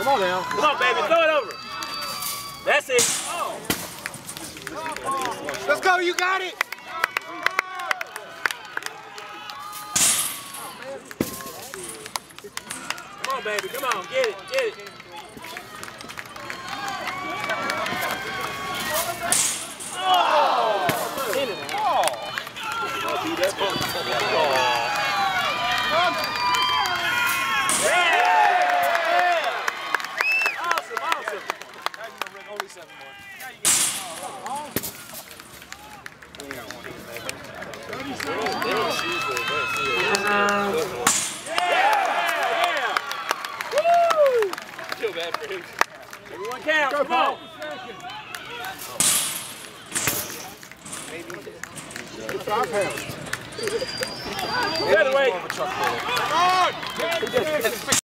Come on now. Come on, baby. Throw it over. That's it. Oh. Let's go. You got it. Come on, baby. Come on. Get it. Get it. Oh! In it. Oh! Only 7 more. I feel bad for him. Everyone count. Come on. Good 5 pounds. The other way. Come on!